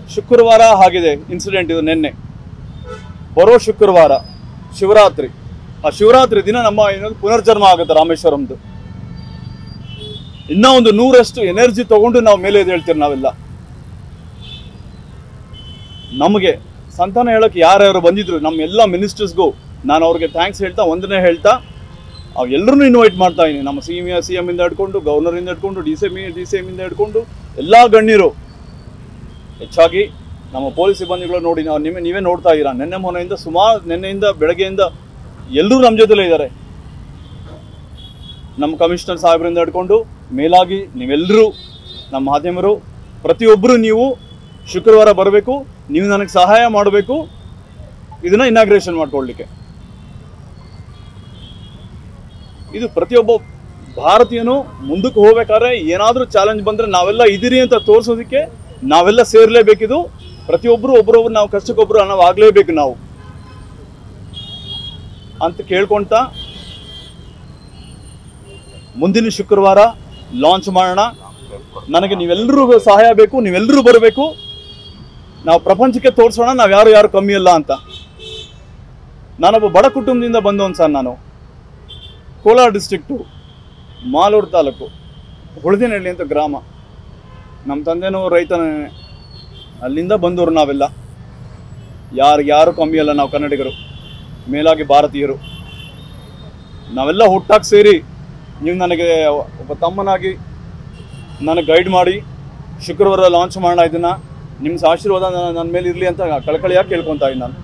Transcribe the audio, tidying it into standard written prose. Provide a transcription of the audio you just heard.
ಶುಕ್ರವಾರ ಆಗಿದೆ ಇನ್ಸಿಡೆಂಟ್. ಇದು ನಿನ್ನೆ ಬರೋ ಶುಕ್ರವಾರ ಶಿವರಾತ್ರಿ. ಆ ಶಿವರಾತ್ರಿ ದಿನ ನಮ್ಮ ಏನೊಂದು ಪುನರ್ಜನ್ಮ ಆಗುತ್ತೆ ರಾಮೇಶ್ವರಂದು. ಇನ್ನೂ ಒಂದು 100ರಷ್ಟು ಎನರ್ಜಿ ತಗೊಂಡು ನಾವು ಮೇಲೆ ಹೇಳ್ತೀವಿ. ನಾವೆಲ್ಲ ನಮಗೆ ಸಂತಾನ ಹೇಳೋಕ್ಕೆ ಯಾರ್ಯಾರು ಬಂದಿದ್ರು ನಮ್ಮ ಎಲ್ಲ ಮಿನಿಸ್ಟರ್ಸ್ಗೂ ನಾನು ಅವ್ರಿಗೆ ಥ್ಯಾಂಕ್ಸ್ ಹೇಳ್ತಾ ವಂದನೆ ಹೇಳ್ತಾ ಎಲ್ಲರೂ ಇನ್ವೈಟ್ ಮಾಡ್ತಾ ಇದ್ದೀನಿ. ನಮ್ಮ ಸಿ ಎಮ್ ಇಂದ ಹಿಡ್ಕೊಂಡು ಗವರ್ನರಿಂದ ಹಿಡ್ಕೊಂಡು ಡಿ ಸಿ ಎಮ್ ಇಂದ ಹಿಡ್ಕೊಂಡು ಎಲ್ಲ ಗಣ್ಯರು, ಹೆಚ್ಚಾಗಿ ನಮ್ಮ ಪೊಲೀಸ್ ಸಿಬ್ಬಂದಿಗಳು ನೋಡಿ ನೀವೇ ನೋಡ್ತಾ ಇದ್ದೀರಾ. ಮೊನ್ನೆಯಿಂದ ಸುಮಾರು ನಿನ್ನೆಯಿಂದ ಬೆಳಗ್ಗೆಯಿಂದ ಎಲ್ಲರೂ ನಮ್ಮ ಜೊತೆಲೇ ಇದ್ದಾರೆ. ನಮ್ಮ ಕಮಿಷನರ್ ಸಾಹೇಬರಿಂದ ಹಿಡ್ಕೊಂಡು ಮೇಲಾಗಿ ನೀವೆಲ್ಲರೂ ನಮ್ಮ ಮಾಧ್ಯಮರು ಪ್ರತಿಯೊಬ್ಬರು ನೀವು ಶುಕ್ರವಾರ ಬರಬೇಕು. ನೀವು ನನಗೆ ಸಹಾಯ ಮಾಡಬೇಕು ಇದನ್ನು ಇನಾಗ್ರೇಷನ್ ಮಾಡ್ಕೊಳ್ಳಿಕ್ಕೆ. ಇದು ಪ್ರತಿಯೊಬ್ಬ ಭಾರತೀಯನು ಮುಂದಕ್ಕೆ ಹೋಗ್ಬೇಕಾದ್ರೆ ಏನಾದರೂ ಚಾಲೆಂಜ್ ಬಂದರೆ ನಾವೆಲ್ಲ ಇದ್ದೀರಿ ಅಂತ ತೋರಿಸೋದಕ್ಕೆ ನಾವೆಲ್ಲ ಸೇರಲೇಬೇಕಿದು. ಪ್ರತಿಯೊಬ್ಬರು ಒಬ್ಬರೊಬ್ರು ನಾವು ಕಷ್ಟಕ್ಕೊಬ್ಬರು ನಾವು ಆಗಲೇಬೇಕು ನಾವು ಅಂತ ಕೇಳ್ಕೊಳ್ತಾ ಮುಂದಿನ ಶುಕ್ರವಾರ ಲಾಂಚ್ ಮಾಡೋಣ. ನನಗೆ ನೀವೆಲ್ಲರೂ ಸಹಾಯ ಬೇಕು, ನೀವೆಲ್ಲರೂ ಬರಬೇಕು. ನಾವು ಪ್ರಪಂಚಕ್ಕೆ ತೋರಿಸೋಣ ನಾವು ಯಾರು ಕಮ್ಮಿ ಅಲ್ಲ ಅಂತ. ನಾನೊಬ್ಬ ಬಡ ಕುಟುಂಬದಿಂದ ಬಂದವನು ಸರ್. ನಾನು ಕೋಲಾರ ಡಿಸ್ಟ್ರಿಕ್ಟು ಮಾಲೂರು ತಾಲೂಕು ಹುಳದಿನಹಳ್ಳಿ ಅಂತ ಗ್ರಾಮ. ನಮ್ಮ ತಂದೆನೂ ರೈತನೇ, ಅಲ್ಲಿಂದ ಬಂದವರು ನಾವೆಲ್ಲ. ಯಾರು ಕಮ್ಮಿ ಅಲ್ಲ ನಾವು ಕನ್ನಡಿಗರು, ಮೇಲಾಗಿ ಭಾರತೀಯರು. ನಾವೆಲ್ಲ ಒಟ್ಟಾಗಿ ಸೇರಿ ನೀವು ನನಗೆ ಒಬ್ಬ ತಮ್ಮನಾಗಿ ನನಗೆ ಗೈಡ್ ಮಾಡಿ ಶುಕ್ರವಾರ ಲಾಂಚ್ ಮಾಡೋಣ. ಇದನ್ನು ನಿಮ್ಮ ಆಶೀರ್ವಾದ ನನ್ನ ಮೇಲೆ ಇರಲಿ ಅಂತ ಕಳಕಳಿಯಾಗಿ ಕೇಳ್ಕೊತಾ ಇದ್ದೀನಿ ನಾನು.